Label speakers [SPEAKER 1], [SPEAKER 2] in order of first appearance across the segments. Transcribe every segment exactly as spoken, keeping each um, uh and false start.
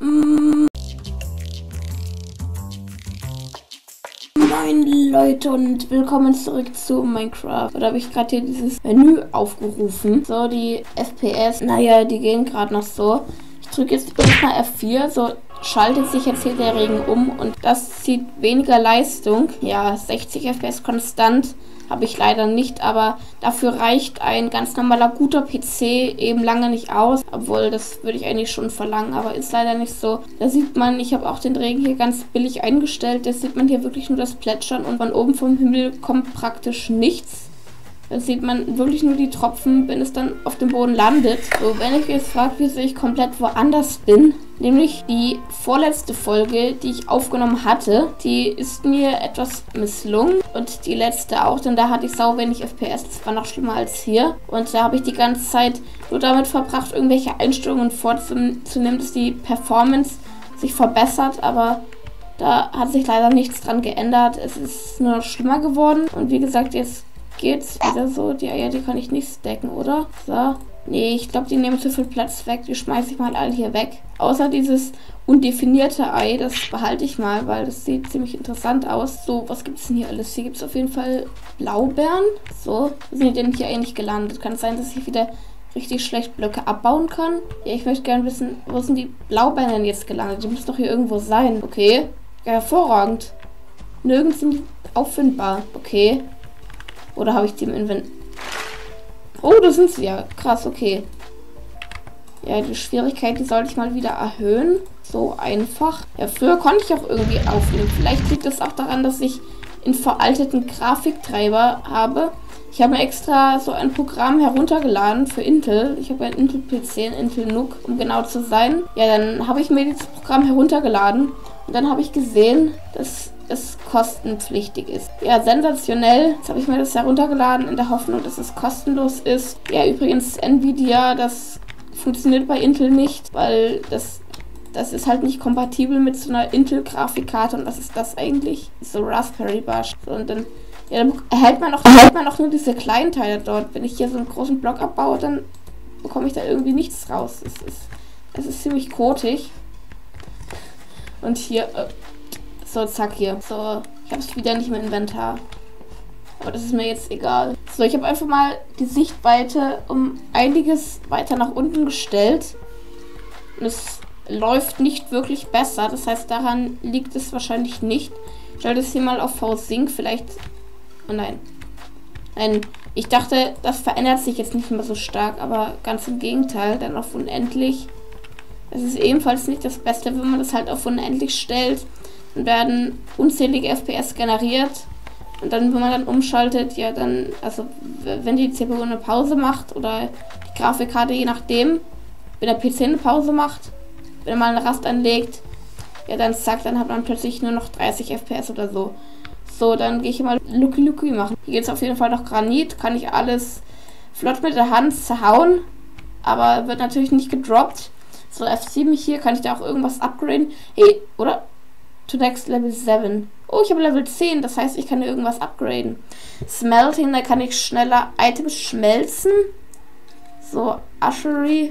[SPEAKER 1] Mm. Moin Leute und willkommen zurück zu Minecraft. Da habe ich gerade hier dieses Menü aufgerufen. So, die F P S, naja, die gehen gerade noch so. Ich drücke jetzt übrigens mal F vier, so schaltet sich jetzt hier der Regen um und das zieht weniger Leistung. Ja, sechzig F P S konstant habe ich leider nicht, aber dafür reicht ein ganz normaler guter P C eben lange nicht aus. Obwohl, das würde ich eigentlich schon verlangen, aber ist leider nicht so. Da sieht man, ich habe auch den Regen hier ganz billig eingestellt. Da sieht man hier wirklich nur das Plätschern und von oben vom Himmel kommt praktisch nichts. Da sieht man wirklich nur die Tropfen, wenn es dann auf dem Boden landet. So, wenn ich jetzt fragt, wieso ich komplett woanders bin, nämlich die vorletzte Folge, die ich aufgenommen hatte, die ist mir etwas misslungen und die letzte auch, denn da hatte ich sau wenig F P S, das war noch schlimmer als hier und da habe ich die ganze Zeit nur damit verbracht, irgendwelche Einstellungen vorzunehmen, dass die Performance sich verbessert, aber da hat sich leider nichts dran geändert, es ist nur noch schlimmer geworden und wie gesagt, jetzt geht's wieder so. Die Eier, die kann ich nicht stacken, oder? So. Nee, ich glaube, die nehmen zu viel Platz weg. Die schmeiße ich mal alle hier weg. Außer dieses undefinierte Ei, das behalte ich mal, weil das sieht ziemlich interessant aus. So, was gibt es denn hier alles? Hier gibt es auf jeden Fall Blaubeeren. So, wo sind die denn hier eigentlich gelandet? Kann es sein, dass ich wieder richtig schlecht Blöcke abbauen kann? Ja, ich möchte gerne wissen, wo sind die Blaubeeren denn jetzt gelandet? Die müssen doch hier irgendwo sein. Okay. Ja, hervorragend. Nirgends sind die auffindbar. Okay. Oder habe ich die im Inventar? Oh, da sind sie ja. Krass, okay. Ja, die Schwierigkeit, die sollte ich mal wieder erhöhen. So einfach. Ja, früher konnte ich auch irgendwie aufnehmen. Vielleicht liegt es auch daran, dass ich einen veralteten Grafiktreiber habe. Ich habe mir extra so ein Programm heruntergeladen für Intel. Ich habe einen Intel P C, einen Intel N U C, um genau zu sein. Ja, dann habe ich mir dieses Programm heruntergeladen. Und dann habe ich gesehen, dass es kostenpflichtig ist. Ja, sensationell. Jetzt habe ich mir das heruntergeladen in der Hoffnung, dass es kostenlos ist. Ja, übrigens Nvidia, das funktioniert bei Intel nicht, weil das, das ist halt nicht kompatibel mit so einer Intel-Grafikkarte. Und was ist das eigentlich? So Raspberry Pi. So, und dann, ja, dann erhält man auch, erhält man auch nur diese kleinen Teile dort. Wenn ich hier so einen großen Block abbaue, dann bekomme ich da irgendwie nichts raus. Es ist, es ist ziemlich kotig. Und hier... Äh, So, zack, hier. So, ich habe es wieder nicht mehr im Inventar. Aber das ist mir jetzt egal. So, ich habe einfach mal die Sichtweite um einiges weiter nach unten gestellt. Und es läuft nicht wirklich besser. Das heißt, daran liegt es wahrscheinlich nicht. Ich stelle das hier mal auf V-Sync. Vielleicht... Oh nein. Nein, ich dachte, das verändert sich jetzt nicht mehr so stark. Aber ganz im Gegenteil. Dann auf unendlich. Es ist ebenfalls nicht das Beste, wenn man das halt auf unendlich stellt. Dann werden unzählige F P S generiert und dann, wenn man dann umschaltet, ja dann, also wenn die C P U eine Pause macht oder die Grafikkarte, je nachdem, wenn der P C eine Pause macht, wenn man eine Rast anlegt, ja dann zack, dann hat man plötzlich nur noch dreißig F P S oder so. So, dann gehe ich mal Lucky Lucky machen. Hier geht es auf jeden Fall noch Granit, kann ich alles flott mit der Hand zerhauen, aber wird natürlich nicht gedroppt. So, F sieben hier, kann ich da auch irgendwas upgraden? Hey, oder? To next Level seven. Oh, ich habe Level zehn, das heißt, ich kann hier irgendwas upgraden. Smelting, da kann ich schneller Items schmelzen. So, Ashery.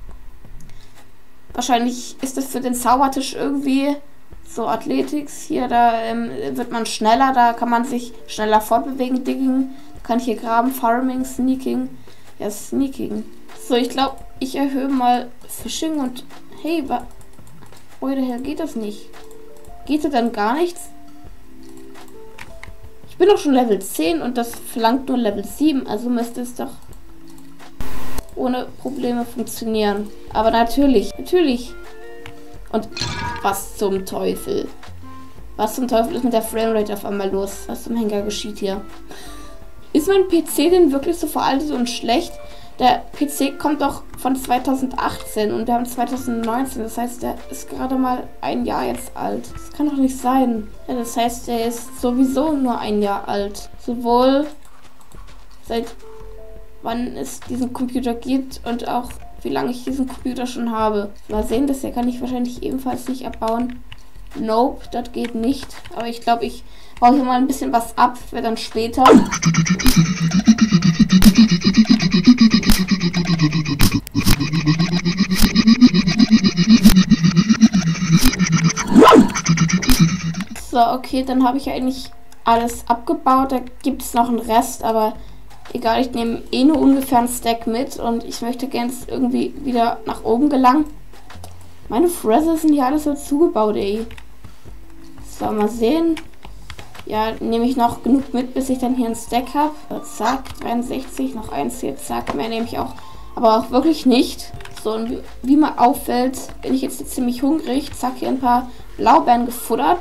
[SPEAKER 1] Wahrscheinlich ist das für den Zaubertisch irgendwie. So, Athletics, hier, da ähm, wird man schneller, da kann man sich schneller fortbewegen. Digging, da kann ich hier graben. Farming, Sneaking. Ja, Sneaking. So, ich glaube, ich erhöhe mal Fishing und... Hey, wa... Woher der Hell geht das nicht? Geht da dann gar nichts? Ich bin doch schon Level zehn und das verlangt nur Level sieben, also müsste es doch ohne Probleme funktionieren. Aber natürlich, natürlich. Und was zum Teufel? Was zum Teufel ist mit der Framerate auf einmal los? Was zum Henker geschieht hier? Ist mein P C denn wirklich so veraltet und schlecht? Der P C kommt doch von zweitausendachtzehn und wir haben zweitausendneunzehn. Das heißt, der ist gerade mal ein Jahr jetzt alt. Das kann doch nicht sein. Ja, das heißt, der ist sowieso nur ein Jahr alt. Sowohl seit wann es diesen Computer gibt und auch wie lange ich diesen Computer schon habe. Mal sehen, das hier kann ich wahrscheinlich ebenfalls nicht abbauen. Nope, das geht nicht. Aber ich glaube, ich baue hier mal ein bisschen was ab für dann später. So, okay, dann habe ich eigentlich alles abgebaut. Da gibt es noch einen Rest, aber egal, ich nehme eh nur ungefähr einen Stack mit und ich möchte gerne irgendwie wieder nach oben gelangen. Meine Fresse sind hier alles so zugebaut, ey. So, mal sehen. Ja, nehme ich noch genug mit, bis ich dann hier einen Stack habe. So, zack, dreiundsechzig, noch eins hier, zack, mehr nehme ich auch. Aber auch wirklich nicht. So, und wie, wie mir auffällt, bin ich jetzt ziemlich hungrig. Zack, hier ein paar Blaubeeren gefuttert.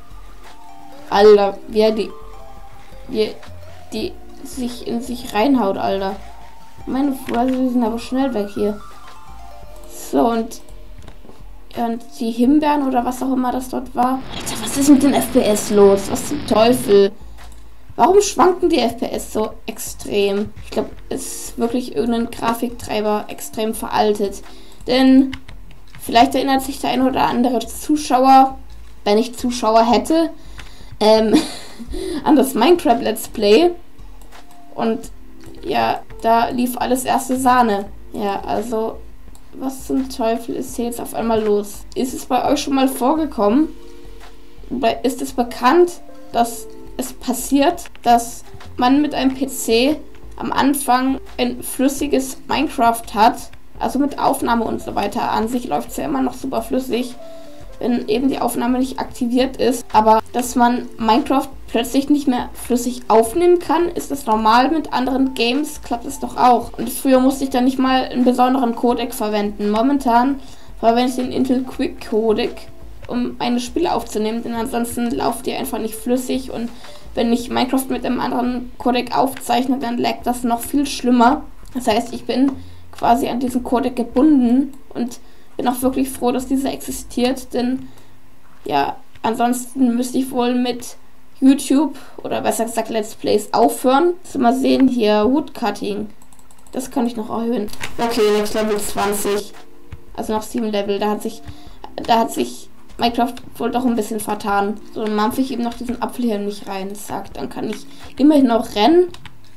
[SPEAKER 1] Alter, wie er die, wie die sich in sich reinhaut, Alter. Meine Fresse, sind aber schnell weg hier. So, und, und die Himbeeren oder was auch immer das dort war. Alter, was ist mit den F P S los? Was zum Teufel? Warum schwanken die F P S so extrem? Ich glaube, es ist wirklich irgendein Grafiktreiber extrem veraltet. Denn vielleicht erinnert sich der ein oder andere Zuschauer, wenn ich Zuschauer hätte, ähm, an das Minecraft Let's Play. Und ja, da lief alles erste Sahne. Ja, also, was zum Teufel ist hier jetzt auf einmal los? Ist es bei euch schon mal vorgekommen? Ist es bekannt, dass es passiert, dass man mit einem P C am Anfang ein flüssiges Minecraft hat, also mit Aufnahme und so weiter. An sich läuft es ja immer noch super flüssig, wenn eben die Aufnahme nicht aktiviert ist. Aber dass man Minecraft plötzlich nicht mehr flüssig aufnehmen kann, ist das normal. Mit anderen Games klappt es doch auch. Und früher musste ich dann nicht mal einen besonderen Codec verwenden. Momentan verwende ich den Intel Quick Codec, um meine Spiele aufzunehmen, denn ansonsten lauft die einfach nicht flüssig und wenn ich Minecraft mit einem anderen Codec aufzeichne, dann laggt das noch viel schlimmer. Das heißt, ich bin quasi an diesen Codec gebunden und bin auch wirklich froh, dass dieser existiert, denn ja, ansonsten müsste ich wohl mit YouTube oder besser gesagt Let's Plays aufhören. So, mal sehen hier, Woodcutting. Das kann ich noch erhöhen. Okay, Next Level zwanzig. Also noch sieben Level, da hat sich, da hat sich Minecraft wohl doch ein bisschen vertan. So, dann mampfe ich eben noch diesen Apfel hier nicht rein. Sagt, dann kann ich immerhin noch rennen.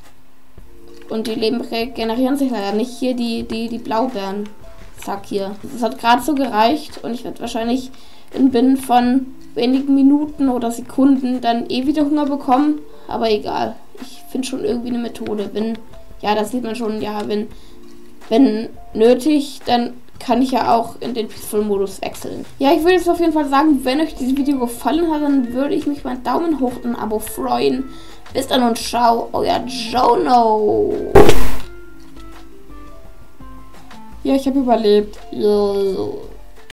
[SPEAKER 1] Und die Leben regenerieren sich leider nicht. Hier die, die, die Blaubeeren. Zack, hier. Das hat gerade so gereicht. Und ich werde wahrscheinlich in binnen von wenigen Minuten oder Sekunden dann eh wieder Hunger bekommen. Aber egal. Ich finde schon irgendwie eine Methode. Wenn, ja, das sieht man schon, ja, wenn, wenn nötig, dann kann ich ja auch in den Peaceful-Modus wechseln. Ja, ich würde jetzt auf jeden Fall sagen, wenn euch dieses Video gefallen hat, dann würde ich mich über einen Daumen hoch und ein Abo freuen. Bis dann und ciao, euer Jono. Ja, ich habe überlebt. Ja.